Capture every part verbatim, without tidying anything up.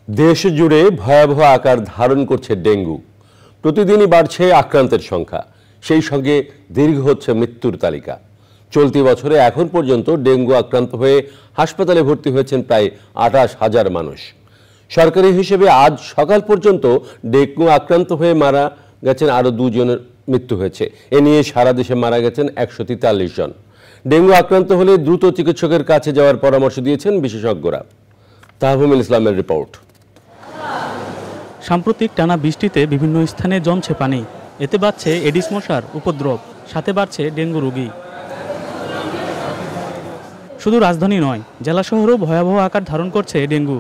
দেশ জুড়ে ভয়াবহ আকার ধারণ করছে ডেঙ্গু। প্রতিদিনই বাড়ছে আক্রান্তের সংখ্যা, সেই সঙ্গে দীর্ঘ হচ্ছে মৃত্যুর তালিকা। চলতি বছরে এখন পর্যন্ত ডেঙ্গু আক্রান্ত হয়ে হাসপাতালে ভর্তি হয়েছেন প্রায় আঠাশ হাজার মানুষ। সরকারি হিসেবে আজ সকাল পর্যন্ত ডেঙ্গু আক্রান্ত হয়ে মারা গেছেন আরও দুজনের মৃত্যু হয়েছে। এ নিয়ে সারা দেশে মারা গেছেন একশো তেতাল্লিশ জন। ডেঙ্গু আক্রান্ত হলে দ্রুত চিকিৎসকের কাছে যাওয়ার পরামর্শ দিয়েছেন বিশেষজ্ঞরা। তাহমিল ইসলামের রিপোর্ট। সাম্প্রতিক টানা বৃষ্টিতে বিভিন্ন স্থানে জমছে পানি, এতে বাড়ছে এডিস মশার উপদ্রব, সাথে বাড়ছে ডেঙ্গু রোগী। শুধু রাজধানী নয়, জেলা শহরেও ভয়াবহ আকার ধারণ করছে ডেঙ্গু।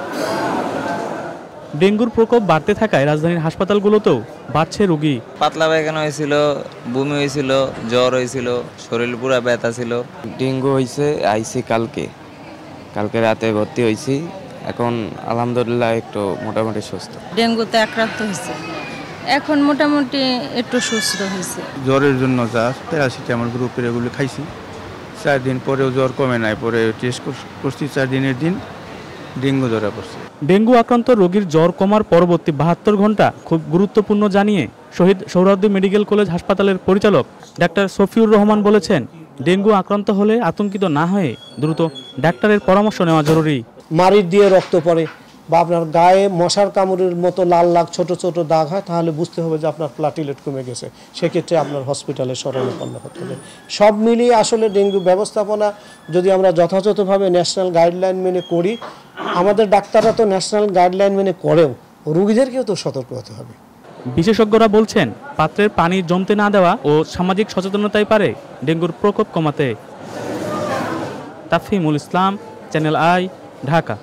ডেঙ্গুর প্রকোপ বাড়তে থাকায় রাজধানীর হাসপাতালগুলোতেও বাড়ছে রোগী। পাতলা পায়খানা হয়েছিল, বমি হয়েছিল, জ্বর হয়েছিল, শরীর পুরো ব্যথা ছিল। ডেঙ্গু হয়েছে আইসি কালকে কালকে রাতে ভর্তি হয়েছি, এখন আলহামদুলিল্লাহ একটু মোটামুটি সুস্থ। ডেঙ্গুতে আক্রান্ত হয়েছে, এখন মোটামুটি একটু সুস্থ হয়েছে। জ্বরের জন্য যা প্যারাসিটামল গ্রুপের এগুলো খাইছি, চার দিন পরেও জ্বর কমে নাই, পরে টেস্ট করছি, চার দিনের দিন ডেঙ্গু ধরা পড়ছে। ডেঙ্গু আক্রান্ত রোগীর জ্বর কমার পরবর্তী বাহাত্তর ঘন্টা খুব গুরুত্বপূর্ণ জানিয়ে শহীদ সোহরাওয়ার্দী মেডিকেল কলেজ হাসপাতালের পরিচালক ডাক্তার শফিউর রহমান বলেছেন, ডেঙ্গু আক্রান্ত হলে আতঙ্কিত না হয়ে দ্রুত ডাক্তারের পরামর্শ নেওয়া জরুরি। মাড়ির দিয়ে রক্ত পড়ে বা আপনার গায়ে মশার কামড়ের মতো লাল লাল ছোট ছোট দাগ হয়, তাহলে বুঝতে হবে যে আপনার প্লাটিলেট কমে গেছে, সেক্ষেত্রে আপনার হসপিটালে শরণাপন্ন হতে হবে। সব মিলিয়ে আসলে ডেঙ্গু ব্যবস্থাপনা যদি আমরা যথাযথভাবে ন্যাশনাল গাইডলাইন মেনে করি, আমাদের ডাক্তাররা তো ন্যাশনাল গাইডলাইন মেনে করেও, রোগীদেরকেও তো সতর্ক হতে হবে। বিশেষজ্ঞরা বলছেন, পাত্রের পানি জমতে না দেওয়া ও সামাজিক সচেতনতাই পারে ডেঙ্গুর প্রকোপ কমাতে। Tafhimul Islam, Channel I, Dhaka.